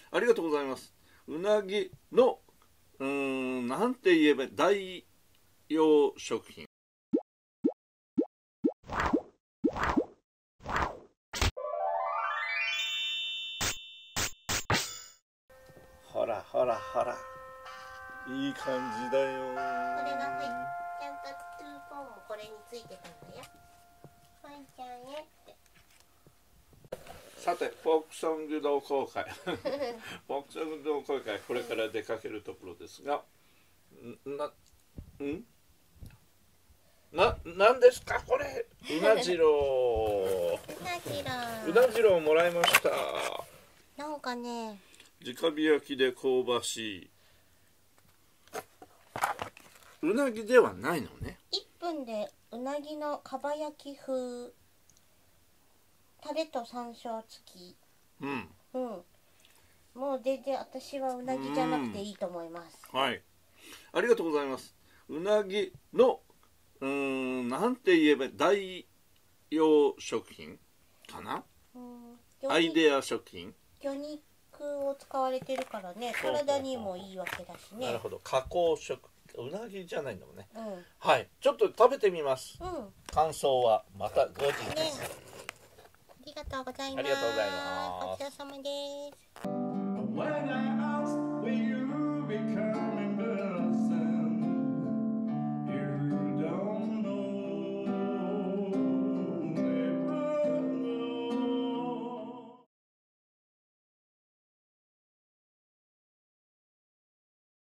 ありがとうございます。うなぎのなんて言えば代用食品。ほらほらほら、いい感じだよ。 これがちゃんとトゥーポンもこれについてたんだよ。はいちゃんへって。 さて、フォークソング同好会フォークソング同好会、これから出かけるところですが、なんですかこれ。うなじろう。うなじろうをもらいました。 なんかね、 直火焼きで香ばしい。うなぎではないのね。 1分でうなぎのかば焼き風、タレと山椒付き。もう全然私はうなぎじゃなくていいと思います。 はい、ありがとうございます。うなぎのなんて言えば代用食品かな。アイデア食品。 魚肉を使われてるからね、体にもいいわけだしね。 なるほど、加工食。うなぎじゃないんだもんね。はい、ちょっと食べてみます。感想はまた後日です。 ありがとうございます。 ありがとうございます。 ごちそうさまです。